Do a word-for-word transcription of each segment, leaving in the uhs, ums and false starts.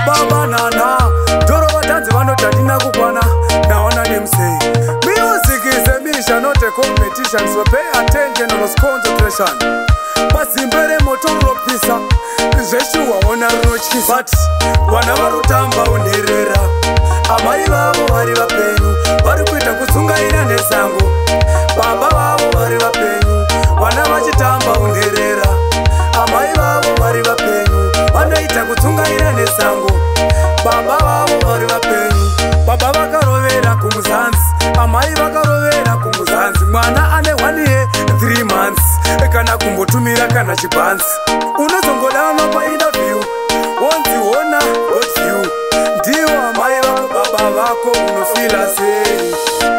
baba nana doro vatanzi vanoti hatina kukwana naona nemusei. Music is a mission, not a competition, so pay attention and lose concentration. Pasimbere motoro pisa zveshuwa ona runotyisa, but vana varutamba unterera. Amai vavo vari vapenyu vari kuita kutsungaira nesango, baba vavo vari vapenyu vana vachitamba unterera. Amai vavo vari vapenyu vanoita kutsungaira nesango, baba vavo vari vapenyu. Baba vakarovera kumuzanzi, amai vakarovera kumuzanzi. Mwana ane one year three months kana kumbotumira kana chibhanzi. Unozongodanwa painterview wonziona what view. Ndiwo amai vako baba vako unofila sei.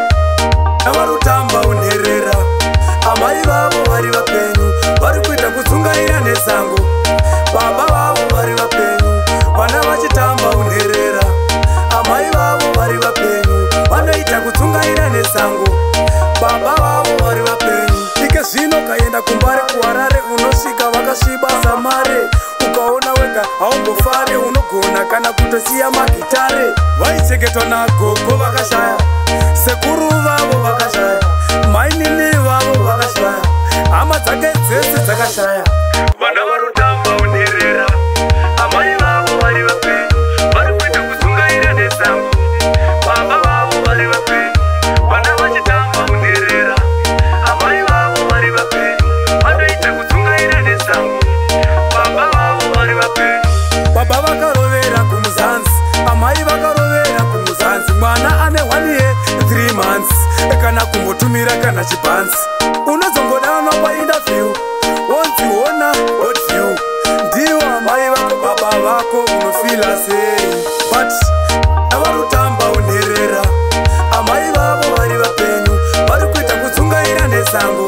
Navarutamba unterera. Amai vavo vari vapenyu vari kuita kutsungaira nesango, baba vavo vari vapenyu vana vachitamba unterera. Amai vavo vari vapenyu vanoita kutsungaira nesango, baba vavo vari vapenyu. Ike zvino kaenda kumbare kuharare unosvika vakasviba samare. Ukaona wega haumbofare unogona kana kutosiya magitare. Vaichengetwa nagogo vakashaya, sekuru vavo vakashaya, mainini vavo vakashaya, hama dzake dzese dzakashaya. Vana varutamba unterera. Amai vavo vari vapenyu vari kuita kutsungaira nesango, baba vavo vari vapenyu vana vachitamba unterera. Amai vavo vari vapenyu vanoita kutsungaira nesango, baba vavo vari vapenyu. Baba vakarovera kumuzanzi, amai vakarovera kumuzanzi. Mwana ane one year three months kana kumbotumira kana chibhanzi. Unozongodanwa painterview wonziona what view. Ndiwo amai vako baba vako unofila sei, but navarutamba unterera. Amai vavo vari vapenyu vari kuita kutsungaira nesango,